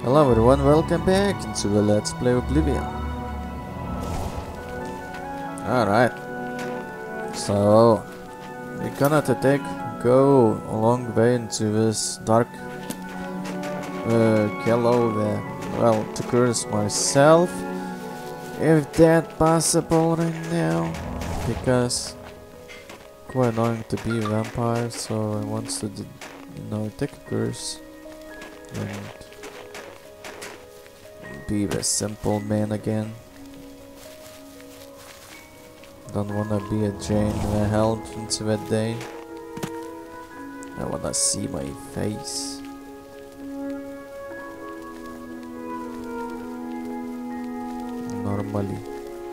Hello everyone, welcome back into the Let's Play Oblivion. Alright, so we're gonna go a long way into this dark yellow well, to curse myself, if that possible right now, because quite annoying to be a vampire, so I want to take a curse and be the simple man again. Don't wanna be a Jane held into that day. I wanna see my face. Normally.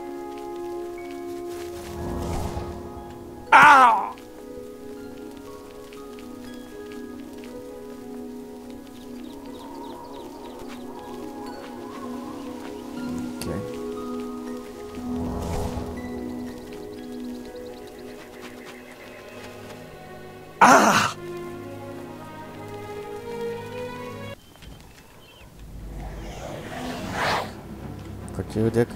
Ow! Ah! Fuck you, dick.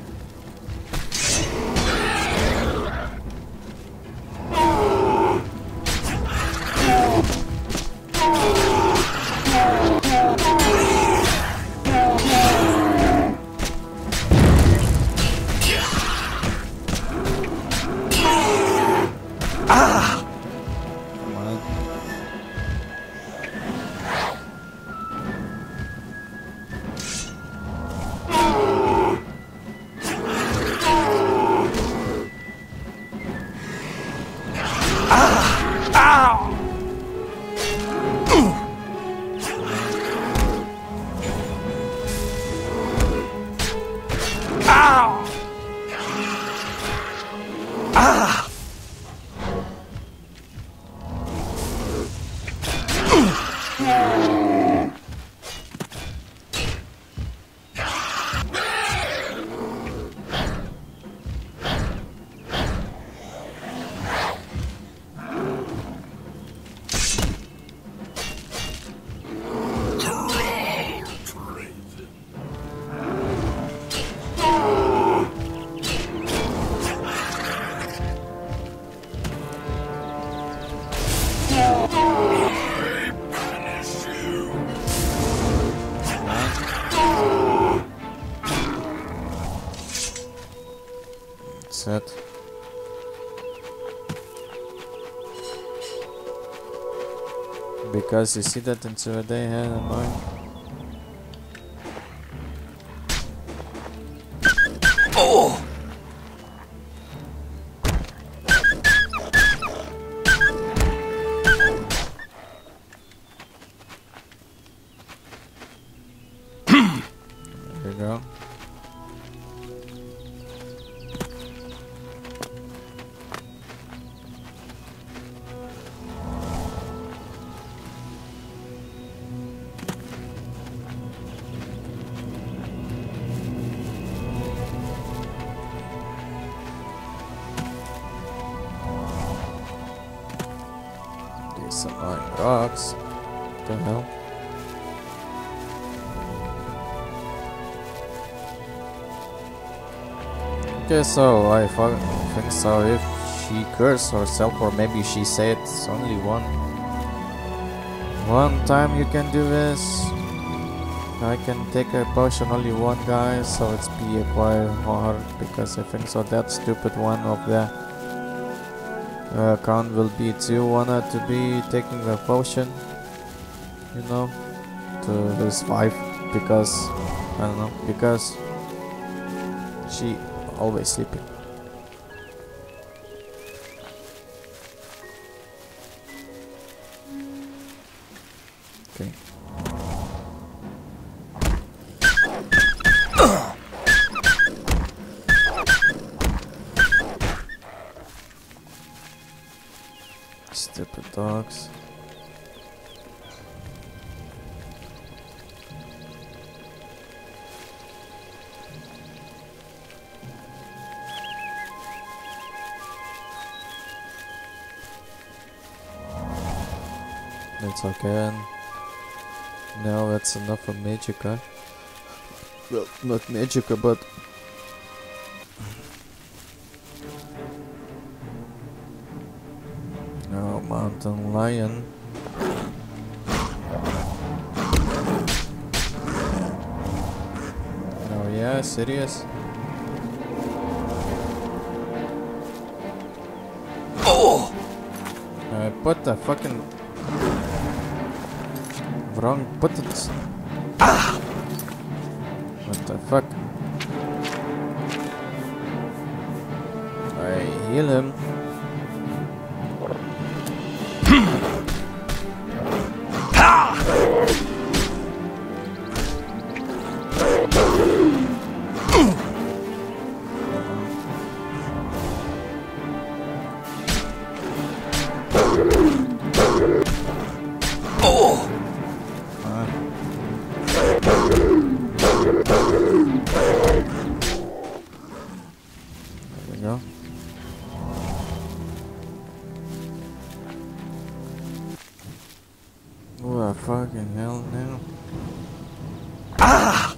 Ah! Set. Because you see that into a day had annoying. Oh! There you go. Some annoying rocks. What the hell? Okay, so I think so. If she cursed herself, or maybe she said it's only one time you can do this. I can take a potion only one guy, so it's be quite hard, because I think so that stupid one of the count will be 2 wanted to be taking the potion, you know, to this 5, because I don't know, because she always sleeping. Okay. Stupid dogs. It's okay. Now that's enough for Magica. Well, not magica, but... Oh, mountain lion. Oh yeah, serious? Oh! I put the fucking... wrong buttons. Ah! What the fuck? I heal him. Oh! There we go. Oh, fucking hell now. Ah!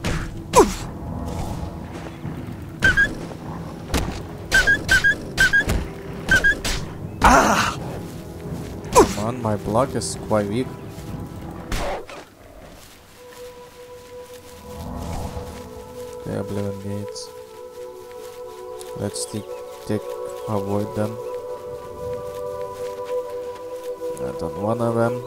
Ah! Come on, my block is quite weak. The Oblivion gates. Let's avoid them. I don't want of them.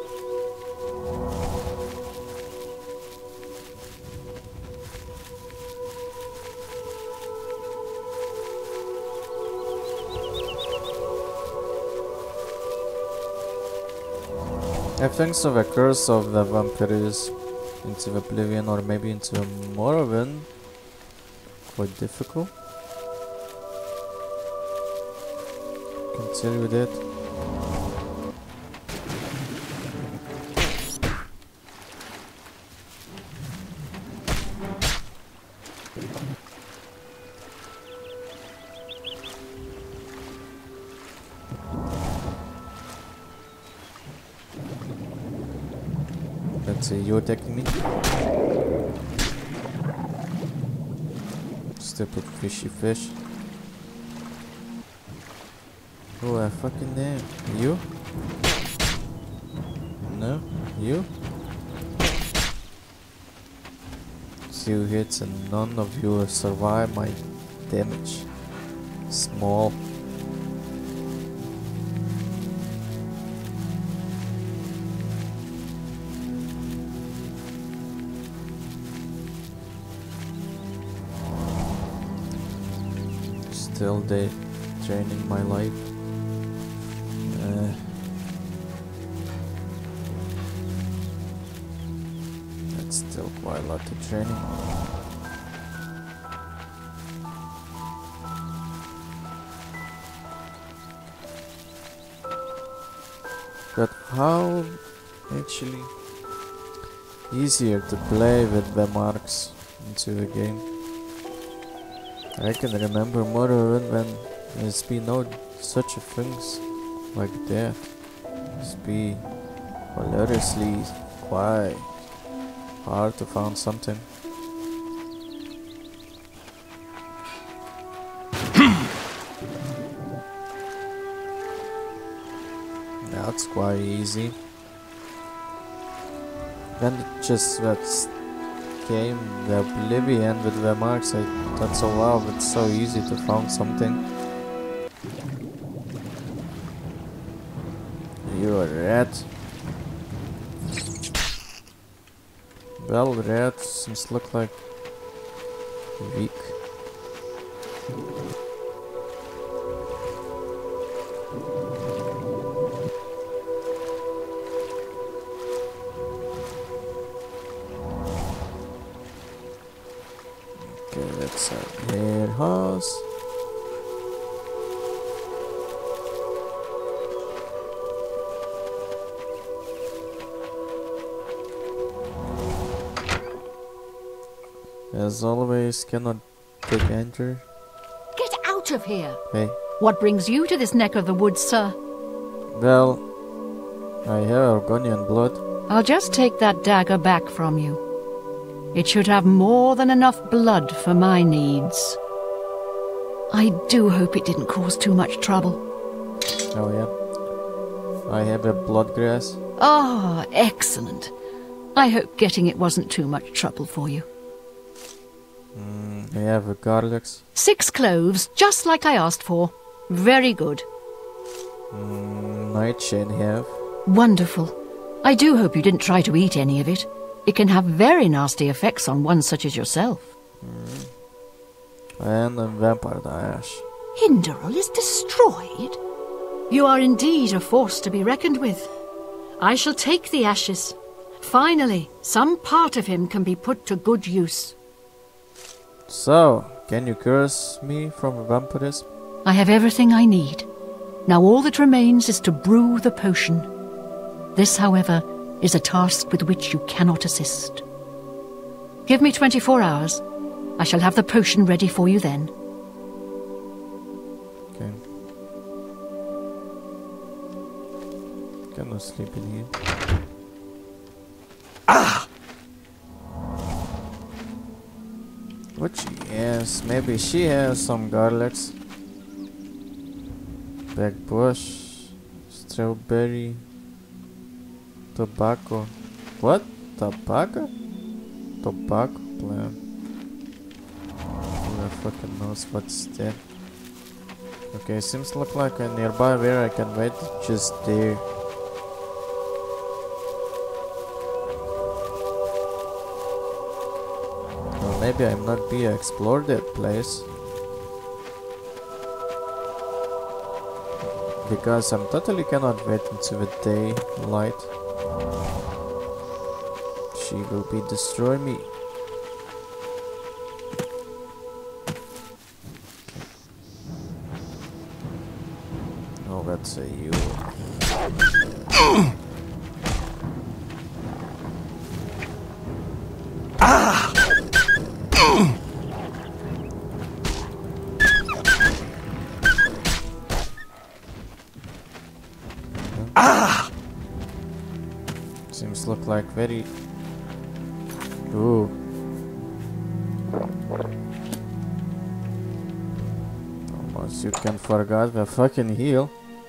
I think so, the curse of the vampires into Oblivion or maybe into Morrowind. Quite difficult. Continue with it. That's your technique. Stupid fishy fish. Oh, I fucking damn. You? No? You? 2 hits and none of you survive my damage. Small. Still they draining my life. That's still quite a lot of training. But how actually easier to play with the marks into the game? I can remember Morrowind when there's been no such a things like that. It's be hilariously quite hard to find something. That's quite easy. Then it just came the Oblivion with the marks. I thought so wow, it's so easy to find something. You're a rat. Well, rat seems to look like weak. Okay, that's a warehouse. As always, cannot take enter. Get out of here! Hey, What brings you to this neck of the woods, sir? well, I have Argonian blood. I'll just take that dagger back from you. It should have more than enough blood for my needs. I do hope it didn't cause too much trouble. Oh yeah. I have a blood grass. Ah, excellent. I hope getting it wasn't too much trouble for you. I have a garlics. 6 cloves, just like I asked for. Very good. Nightshade have. Wonderful. I do hope you didn't try to eat any of it. It can have very nasty effects on one such as yourself. And a vampire ash. Hinderel is destroyed? You are indeed a force to be reckoned with. I shall take the ashes. Finally, some part of him can be put to good use. So, can you curse me from vampirism? I have everything I need. Now all that remains is to brew the potion. This, however, is a task with which you cannot assist. Give me 24 hours. I shall have the potion ready for you then. Okay. Cannot sleep in here. Ah! What she has? Maybe she has some garlics. Back bush, strawberry, tobacco. What? Tobacco? Tobacco plant. Who the fucking knows what's that? Okay, seems to look like a nearby where I can wait just there. Or maybe I'm not be explored that place. Because I'm totally cannot wait into the daylight. She will be destroy me. Oh, that's a you. Seems look like very. Ooh. Almost you can forget the fucking heal.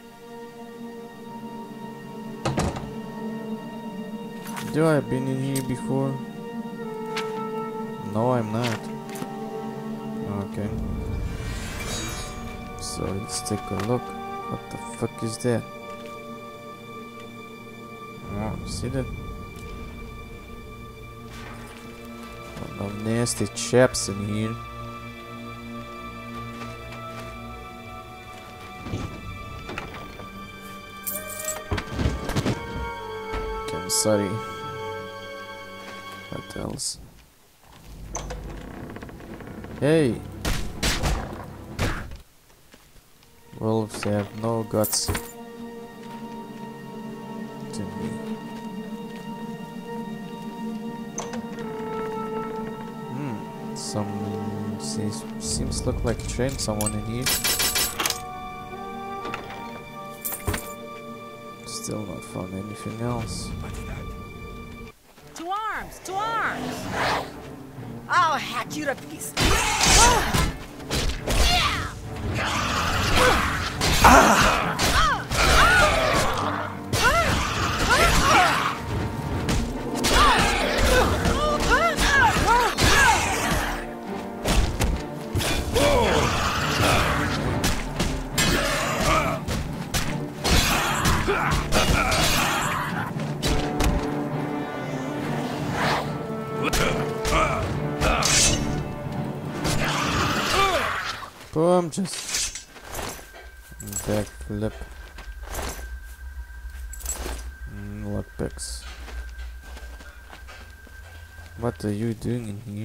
Do I been in here before? No, I'm not. Okay. So let's take a look. What the fuck is that? Oh, see that? One of nasty chaps in here. Okay, I'm sorry. What else? Hey! Wolves have no guts to me. Some seems look like train someone in here. Still not found anything else. To arms! To arms! I'll hack you to pieces. Boom, just backflip. Lockpicks. What are you doing in here?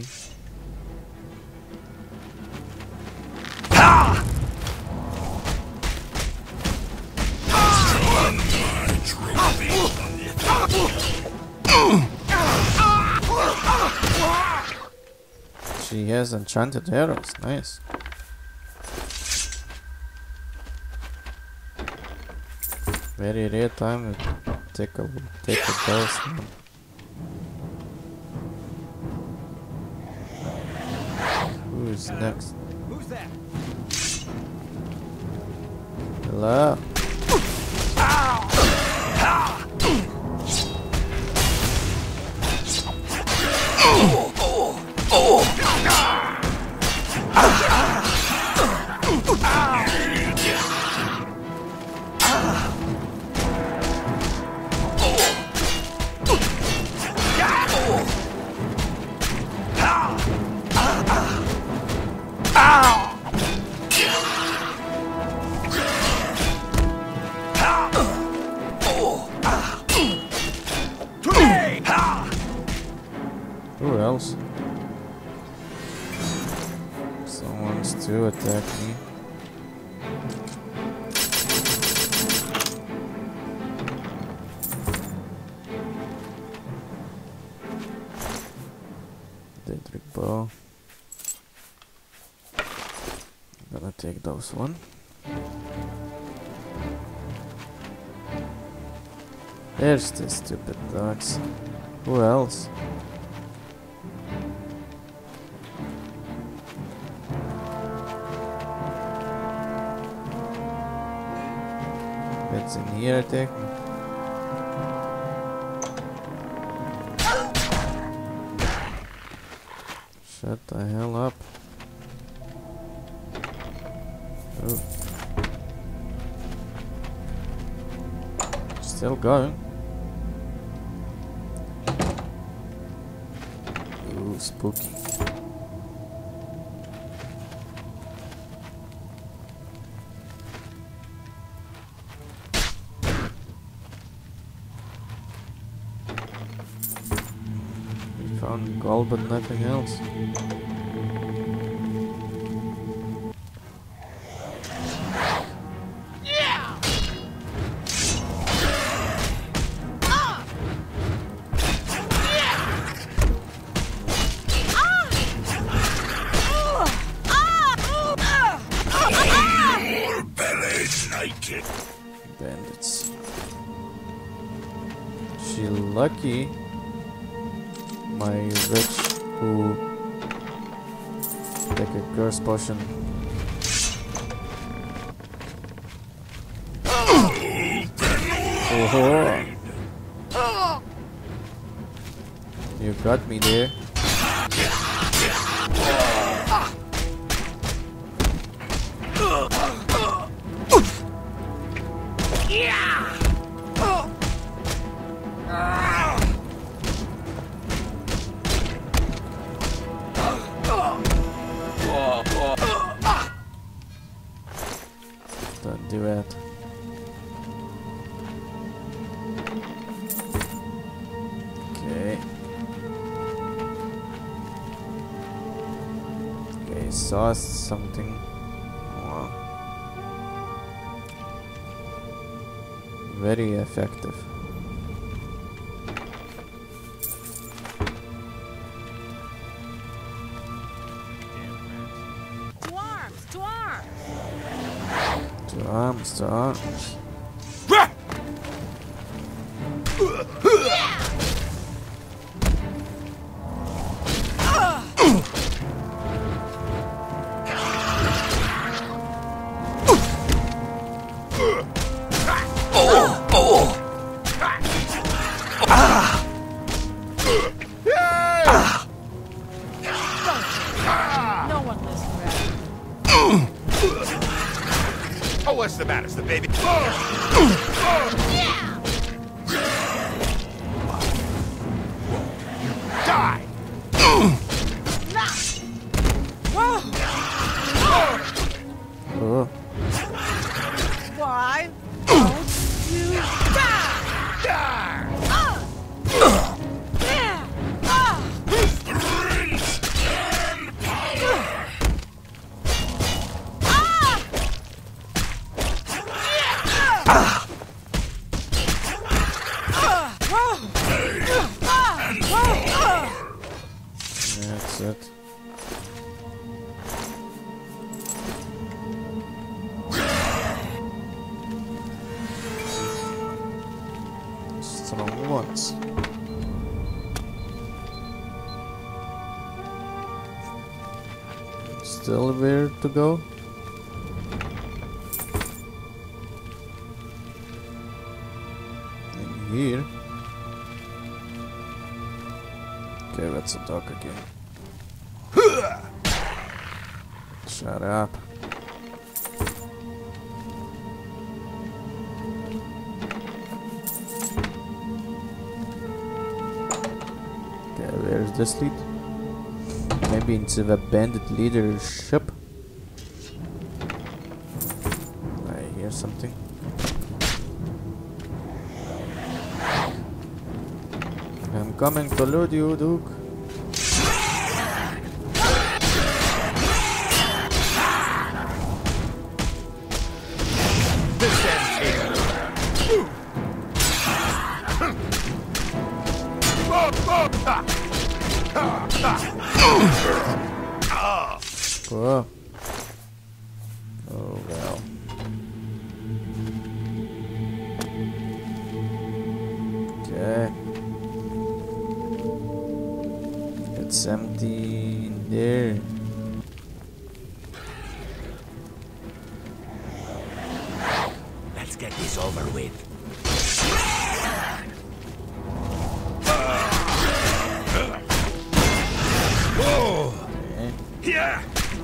She has enchanted arrows, nice. Very rare time to take a dose, man. Who's next? Who's that? Hello? Who else? Someone's to attack me. Daedric bow. I'm gonna take those one. There's the stupid dogs. Who else? It's in here, I think. Shut the hell up. Oh. Still going. Ooh, spooky. Found gold but nothing else. Bandits. She lucky. My witch who take a curse potion. Oh, you got me there. Don't do that. Okay. Okay, saw something. Wow. Very effective. To arms! To arms, to arms. No one listened right. Oh, what's the matter? It's the baby. Die! Oh, Why don't you die? that's it. Strong ones. Still where to go? In here. Okay, that's a dog again. Shut up. Okay, where's this lead? Maybe into the bandit leadership. I hear something. I'm coming to loot you, Duke. Whoa. Oh well. Okay. It's empty in there. Let's get this over with. Okay. Yeah.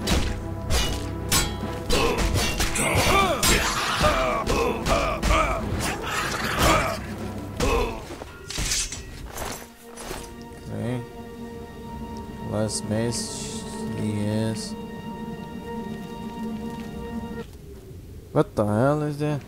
Okay. Last mace he is. What the hell is that?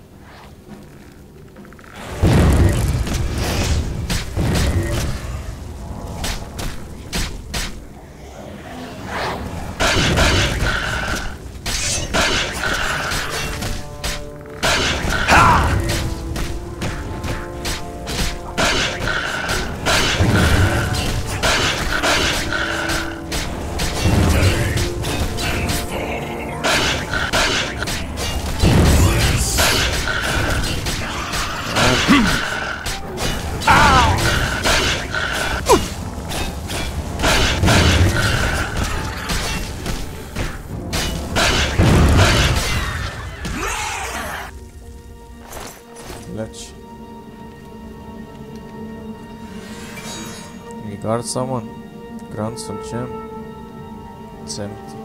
Let's. We got someone. Grunts gem. It's empty.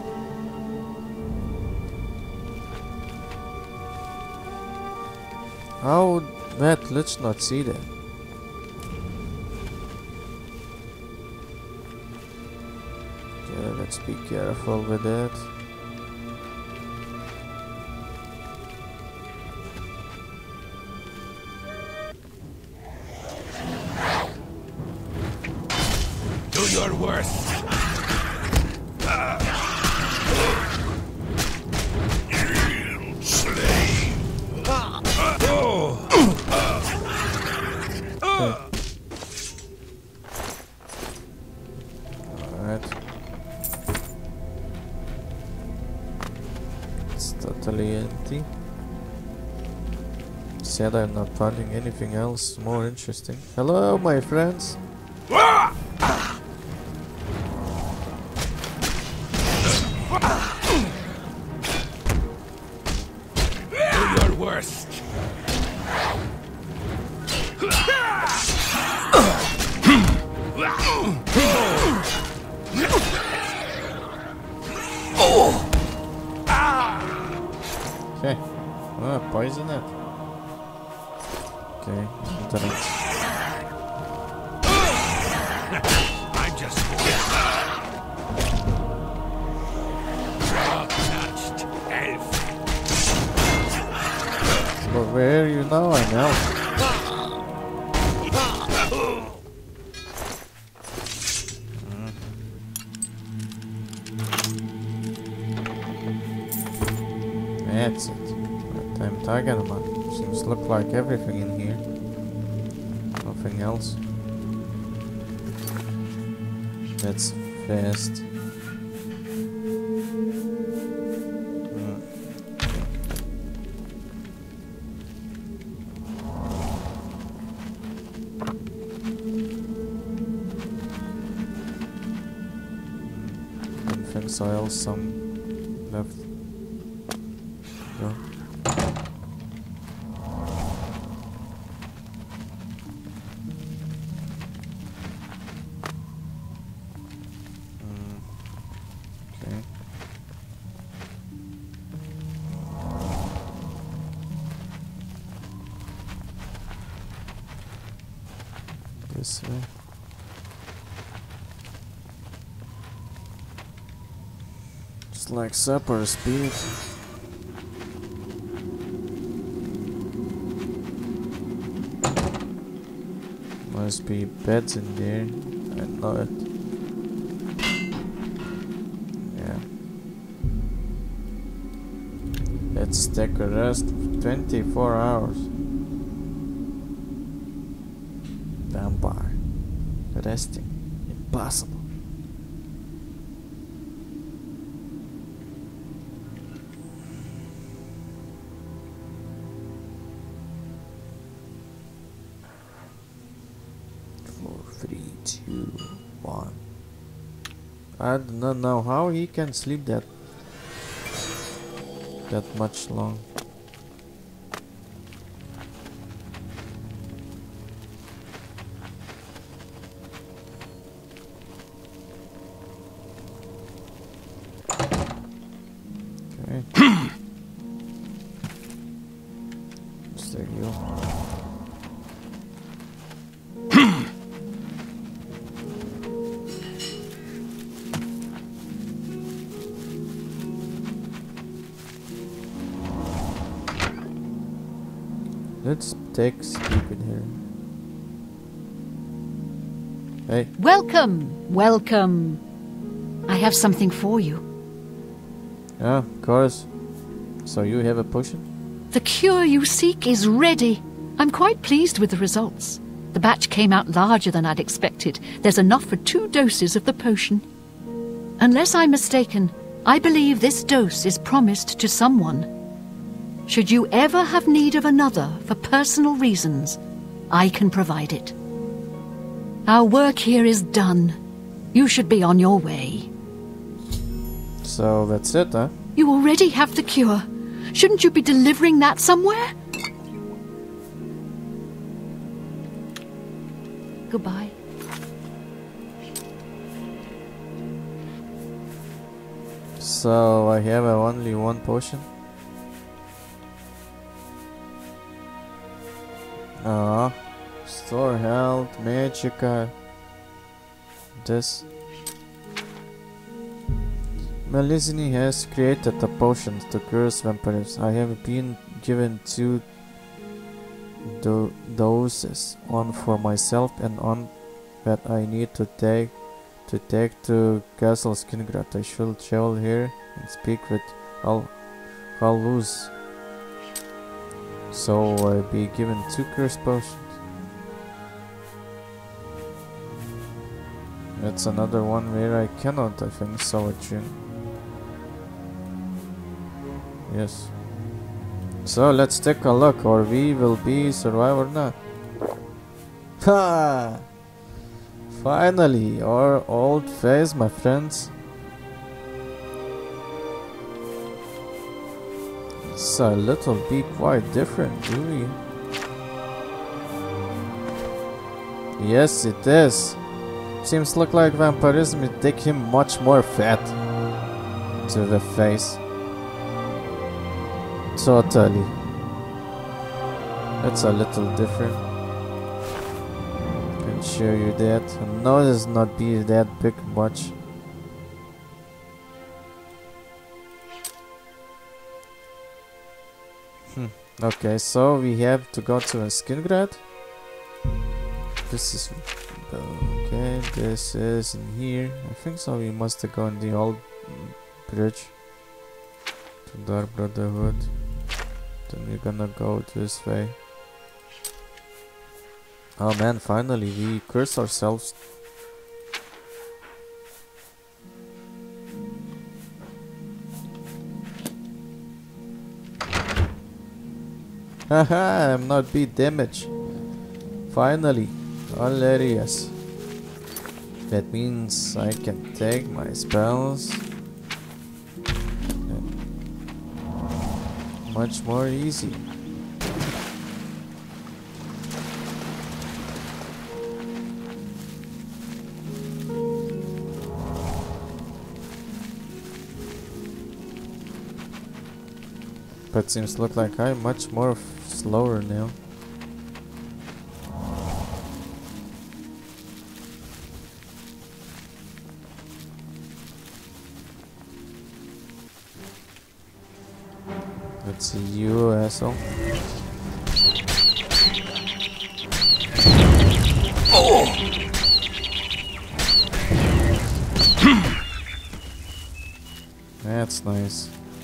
How that? Let's not see that. Okay, let's be careful with that. Do your worst. Alright. It's totally empty. Said I'm not finding anything else more interesting. Hello, my friends. Do your worst. Okay. Poison it. Okay, internet. I'm just top-notched elf. But where are you now? I'm out. That's it. What I'm talking about. Seems look like everything in here. Nothing else. That's fast. Don't think so. Else some left. Go. Okay. This way. Just like super speed. Must be beds in there. I know it. Yeah. Let's take a rest of 24 hours. Vampire. Resting. Impossible. I do not know how he can sleep that much long. Okay. Just there you go. Let's take sleep in here. Hey. Welcome, welcome. I have something for you. Yeah, of course. So you have a potion? The cure you seek is ready. I'm quite pleased with the results. The batch came out larger than I'd expected. There's enough for 2 doses of the potion. Unless I'm mistaken, I believe this dose is promised to someone. Should you ever have need of another for personal reasons, I can provide it. Our work here is done. You should be on your way. So that's it, huh? You already have the cure. Shouldn't you be delivering that somewhere? Goodbye. So I have only 1 potion? Store health, magicka. This. Melisini has created a potion to curse vampires. I have been given 2 doses, one for myself and one that I need to take to Castle Skingrad. I should travel here and speak with Luz. So I'll be given 2 curse potions. That's another one where I cannot, I think, so attune. Yes. So let's take a look, or we will be survive or not. Ha! Finally, our old face, my friends. It's a little bit quite different, do we? Yes, it is. Seems look like vampirism will take him much more fat to the face. Totally. That's a little different. Can show you that. No, it's not be that big much. Okay, so we have to go to Skingrad. This is okay. This is in here. I think so. We must go on the old bridge to Dark Brotherhood. Then we're gonna go this way. Oh man! Finally, we curse ourselves. Haha! I'm not beat damage. Finally. All areas. That means I can take my spells and much more easy. But seems look like I'm much more slower now. Let's see you, asshole. Oh! That's nice.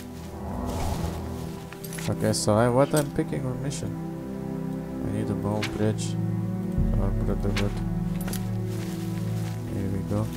Okay, so what I'm picking on mission? I need a bone bridge or brotherhood. Here we go.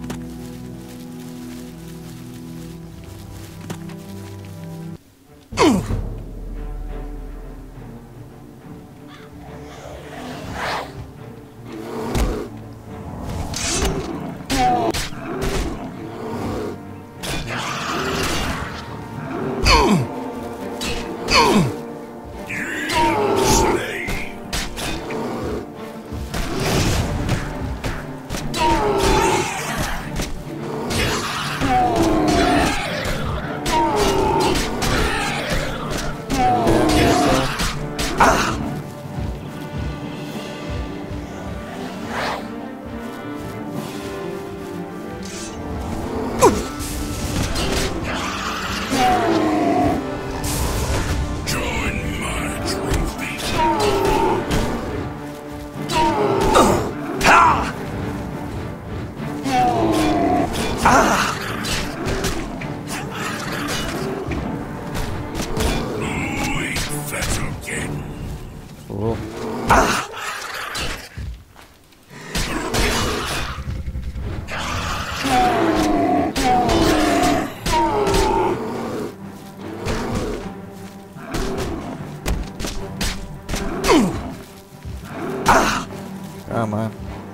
Cool. Come on.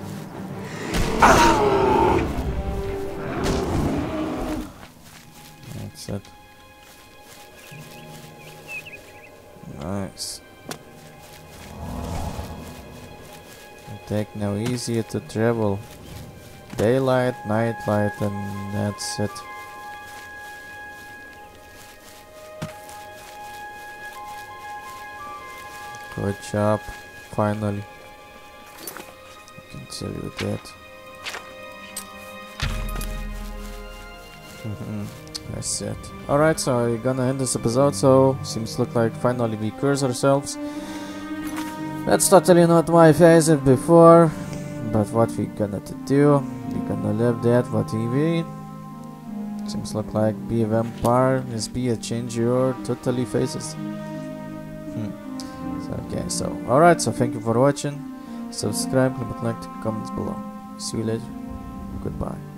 That's it. Nice. Take now easier to travel. Daylight, nightlight, and that's it. Good job, finally. I can tell you that. That's it. Alright, so we're gonna end this episode, so seems look like finally we curse ourselves. That's totally not my favorite before, but what we gonna do? We're gonna live that what TV. Seems look like be a vampire is be a change your totally faces. So, okay, so alright, so thank you for watching. Subscribe, leave a like, comments below. See you later. Goodbye.